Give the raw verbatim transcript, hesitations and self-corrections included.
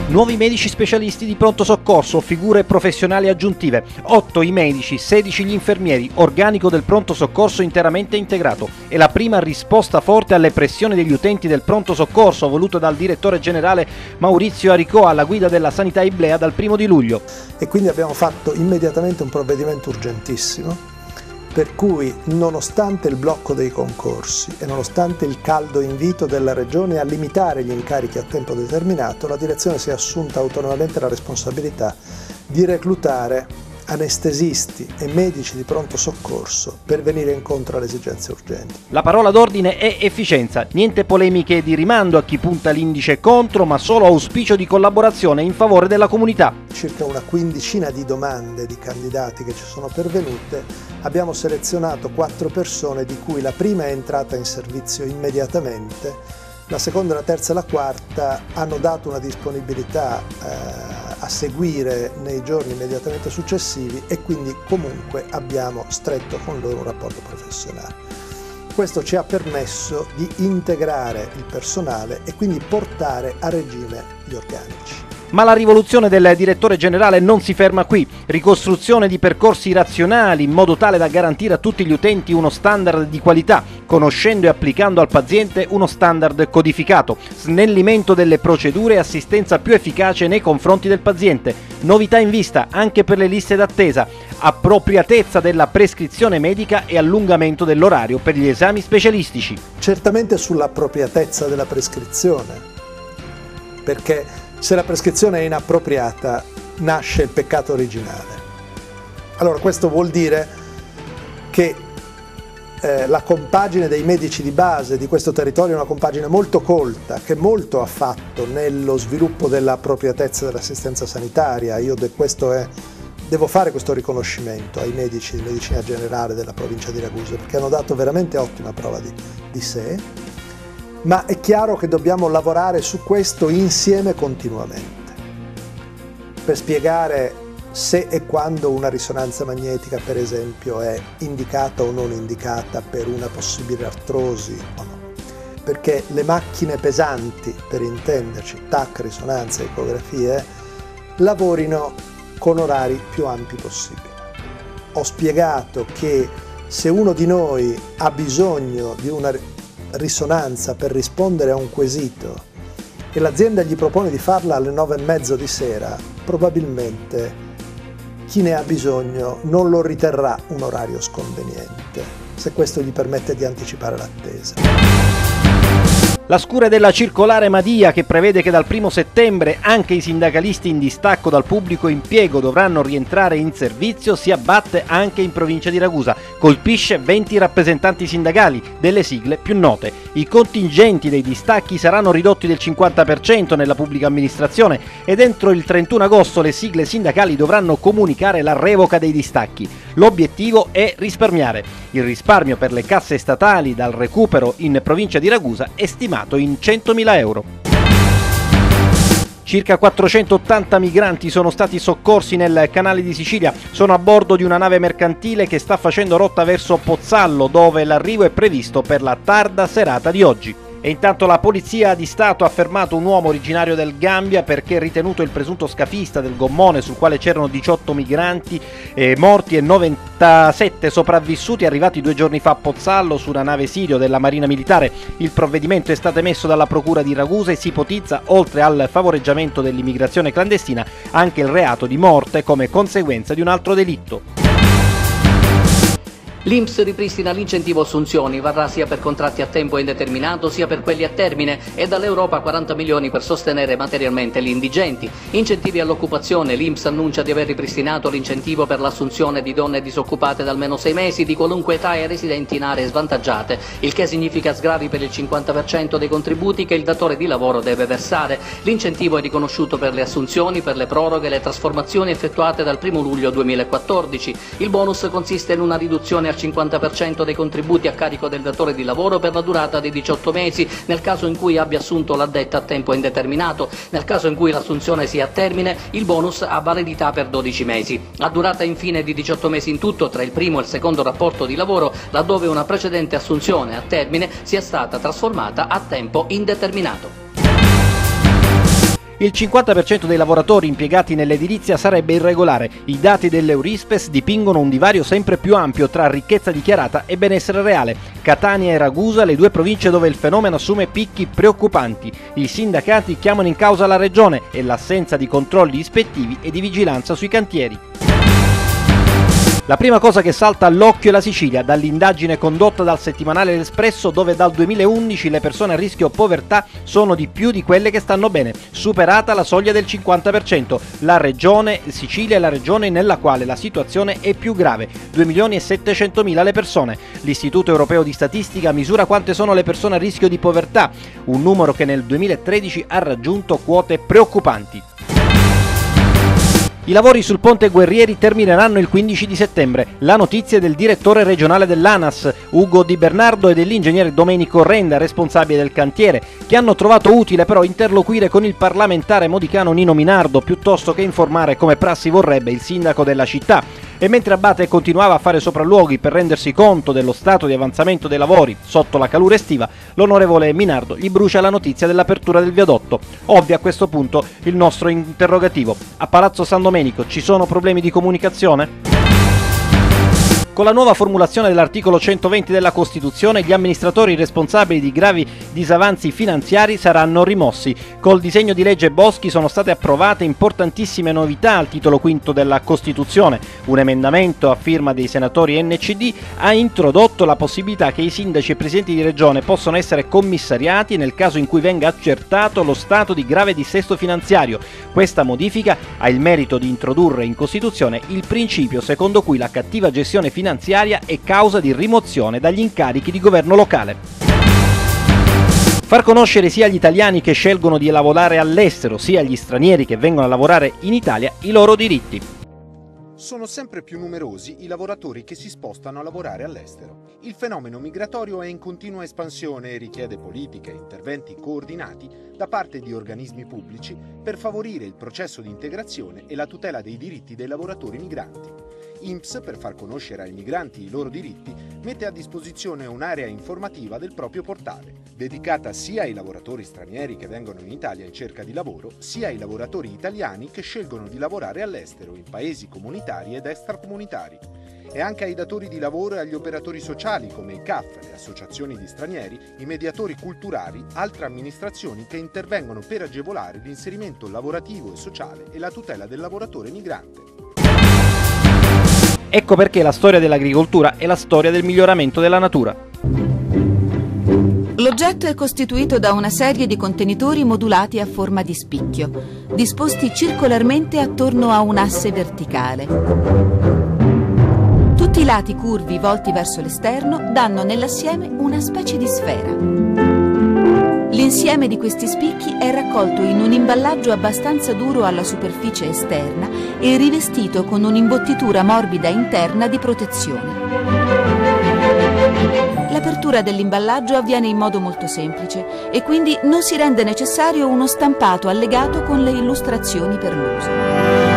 Nuovi medici specialisti di pronto soccorso, figure professionali aggiuntive, otto i medici, sedici gli infermieri, organico del pronto soccorso interamente integrato. È la prima risposta forte alle pressioni degli utenti del pronto soccorso voluto dal direttore generale Maurizio Aricò alla guida della Sanità Iblea dal primo di luglio. E quindi abbiamo fatto immediatamente un provvedimento urgentissimo, per cui nonostante il blocco dei concorsi e nonostante il caldo invito della Regione a limitare gli incarichi a tempo determinato, la direzione si è assunta autonomamente la responsabilità di reclutare anestesisti e medici di pronto soccorso per venire incontro alle esigenze urgenti. La parola d'ordine è efficienza, niente polemiche di rimando a chi punta l'indice contro, ma solo auspicio di collaborazione in favore della comunità. Circa una quindicina di domande di candidati che ci sono pervenute, abbiamo selezionato quattro persone di cui la prima è entrata in servizio immediatamente, la seconda, la terza e la quarta hanno dato una disponibilità eh, a seguire nei giorni immediatamente successivi e quindi comunque abbiamo stretto con loro un rapporto professionale. Questo ci ha permesso di integrare il personale e quindi portare a regime gli organici. Ma la rivoluzione del direttore generale non si ferma qui. Ricostruzione di percorsi razionali in modo tale da garantire a tutti gli utenti uno standard di qualità, conoscendo e applicando al paziente uno standard codificato, snellimento delle procedure e assistenza più efficace nei confronti del paziente, novità in vista anche per le liste d'attesa, appropriatezza della prescrizione medica e allungamento dell'orario per gli esami specialistici. Certamente sull'appropriatezza della prescrizione, perché se la prescrizione è inappropriata nasce il peccato originale. Allora questo vuol dire che eh, la compagine dei medici di base di questo territorio è una compagine molto colta, che molto ha fatto nello sviluppo dell'appropriatezza dell'assistenza sanitaria. Io de questo è, devo fare questo riconoscimento ai medici di medicina generale della provincia di Ragusa, perché hanno dato veramente ottima prova di, di sé. Ma è chiaro che dobbiamo lavorare su questo insieme continuamente, per spiegare se e quando una risonanza magnetica, per esempio, è indicata o non indicata per una possibile artrosi o no. Perché le macchine pesanti, per intenderci, T A C, risonanza, ecografie, lavorino con orari più ampi possibili. Ho spiegato che se uno di noi ha bisogno di una risonanza per rispondere a un quesito e l'azienda gli propone di farla alle nove e mezzo di sera, probabilmente chi ne ha bisogno non lo riterrà un orario sconveniente, se questo gli permette di anticipare l'attesa. La scure della circolare Madia, che prevede che dal primo settembre anche i sindacalisti in distacco dal pubblico impiego dovranno rientrare in servizio, si abbatte anche in provincia di Ragusa. Colpisce venti rappresentanti sindacali delle sigle più note. I contingenti dei distacchi saranno ridotti del cinquanta per cento nella pubblica amministrazione e entro il trentuno agosto le sigle sindacali dovranno comunicare la revoca dei distacchi. L'obiettivo è risparmiare. Il risparmio per le casse statali dal recupero in provincia di Ragusa è stimato in centomila euro. Circa quattrocentottanta migranti sono stati soccorsi nel canale di Sicilia. Sono a bordo di una nave mercantile che sta facendo rotta verso Pozzallo, dove l'arrivo è previsto per la tarda serata di oggi. E intanto la Polizia di Stato ha fermato un uomo originario del Gambia perché ritenuto il presunto scafista del gommone sul quale c'erano diciotto migranti eh, morti e novantasette sopravvissuti arrivati due giorni fa a Pozzallo su una nave Sirio della Marina Militare. Il provvedimento è stato emesso dalla Procura di Ragusa e si ipotizza, oltre al favoreggiamento dell'immigrazione clandestina, anche il reato di morte come conseguenza di un altro delitto. L'I N P S ripristina l'incentivo assunzioni, varrà sia per contratti a tempo indeterminato sia per quelli a termine e dall'Europa quaranta milioni per sostenere materialmente gli indigenti. Incentivi all'occupazione, l'I N P S annuncia di aver ripristinato l'incentivo per l'assunzione di donne disoccupate da almeno sei mesi di qualunque età e residenti in aree svantaggiate, il che significa sgravi per il cinquanta per cento dei contributi che il datore di lavoro deve versare. L'incentivo è riconosciuto per le assunzioni, per le proroghe e le trasformazioni effettuate dal primo luglio duemilaquattordici. Il bonus consiste in una riduzione al cinquanta per cento dei contributi a carico del datore di lavoro per la durata di diciotto mesi, nel caso in cui abbia assunto l'addetta a tempo indeterminato. Nel caso in cui l'assunzione sia a termine, il bonus ha validità per dodici mesi. A durata infine di diciotto mesi in tutto tra il primo e il secondo rapporto di lavoro, laddove una precedente assunzione a termine sia stata trasformata a tempo indeterminato. Il cinquanta per cento dei lavoratori impiegati nell'edilizia sarebbe irregolare. I dati dell'Eurispes dipingono un divario sempre più ampio tra ricchezza dichiarata e benessere reale. Catania e Ragusa, le due province dove il fenomeno assume picchi preoccupanti. I sindacati chiamano in causa la regione e l'assenza di controlli ispettivi e di vigilanza sui cantieri. La prima cosa che salta all'occhio è la Sicilia, dall'indagine condotta dal settimanale L'Espresso, dove dal duemilaundici le persone a rischio povertà sono di più di quelle che stanno bene, superata la soglia del cinquanta per cento. La regione Sicilia è la regione nella quale la situazione è più grave, due milioni e settecentomila le persone. L'Istituto Europeo di Statistica misura quante sono le persone a rischio di povertà, un numero che nel duemilatredici ha raggiunto quote preoccupanti. I lavori sul ponte Guerrieri termineranno il quindici di settembre. La notizia è del direttore regionale dell'ANAS, Ugo Di Bernardo, e dell'ingegnere Domenico Renda, responsabile del cantiere, che hanno trovato utile però interloquire con il parlamentare modicano Nino Minardo, piuttosto che informare come prassi vorrebbe il sindaco della città. E mentre Abate continuava a fare sopralluoghi per rendersi conto dello stato di avanzamento dei lavori sotto la calura estiva, l'onorevole Minardo gli brucia la notizia dell'apertura del viadotto. Ovvio a questo punto il nostro interrogativo: a Palazzo San Domenico ci sono problemi di comunicazione? Con la nuova formulazione dell'articolo centoventi della Costituzione, gli amministratori responsabili di gravi disavanzi finanziari saranno rimossi. Col disegno di legge Boschi sono state approvate importantissime novità al titolo quinto della Costituzione. Un emendamento a firma dei senatori N C D ha introdotto la possibilità che i sindaci e presidenti di regione possano essere commissariati nel caso in cui venga accertato lo stato di grave dissesto finanziario. Questa modifica ha il merito di introdurre in Costituzione il principio secondo cui la cattiva gestione finanziaria finanziaria è causa di rimozione dagli incarichi di governo locale. Far conoscere sia agli italiani che scelgono di lavorare all'estero, sia agli stranieri che vengono a lavorare in Italia, i loro diritti. Sono sempre più numerosi i lavoratori che si spostano a lavorare all'estero. Il fenomeno migratorio è in continua espansione e richiede politiche e interventi coordinati da parte di organismi pubblici per favorire il processo di integrazione e la tutela dei diritti dei lavoratori migranti. I N P S, per far conoscere ai migranti i loro diritti, mette a disposizione un'area informativa del proprio portale, dedicata sia ai lavoratori stranieri che vengono in Italia in cerca di lavoro, sia ai lavoratori italiani che scelgono di lavorare all'estero in paesi comunitari ed extracomunitari, e anche ai datori di lavoro e agli operatori sociali come i C A F, le associazioni di stranieri, i mediatori culturali, altre amministrazioni che intervengono per agevolare l'inserimento lavorativo e sociale e la tutela del lavoratore migrante. Ecco perché la storia dell'agricoltura è la storia del miglioramento della natura. L'oggetto è costituito da una serie di contenitori modulati a forma di spicchio, disposti circolarmente attorno a un asse verticale. Tutti i lati curvi volti verso l'esterno danno nell'assieme una specie di sfera. L'insieme di questi spicchi è raccolto in un imballaggio abbastanza duro alla superficie esterna e rivestito con un'imbottitura morbida interna di protezione. L'apertura dell'imballaggio avviene in modo molto semplice e quindi non si rende necessario uno stampato allegato con le illustrazioni per l'uso.